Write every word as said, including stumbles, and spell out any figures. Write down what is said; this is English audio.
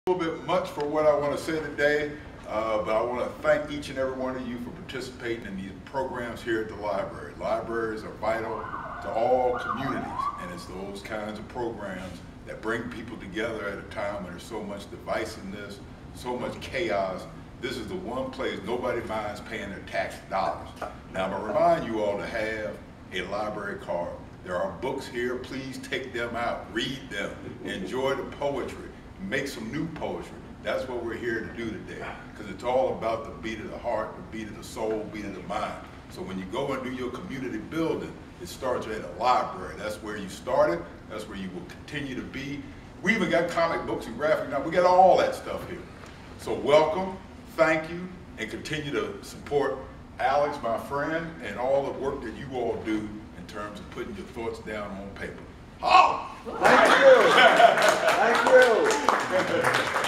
A little bit much for what I want to say today, uh, but I want to thank each and every one of you for participating in these programs here at the library. Libraries are vital to all communities, and it's those kinds of programs that bring people together at a time when there's so much divisiveness, so much chaos. This is the one place nobody minds paying their tax dollars. Now, I'm going to remind you all to have a library card. There are books here. Please take them out, read them, enjoy the poetry. Make some new poetry. That's what we're here to do today, because it's all about the beat of the heart, the beat of the soul, beat of the mind. So when you go and do your community building, it starts at a library. That's where you started. That's where you will continue to be. We even got comic books and graphic novels. We got all that stuff here. So welcome, thank you, and continue to support Alex, my friend, and all the work that you all do in terms of putting your thoughts down on paper. Oh! Thank you. Thank you.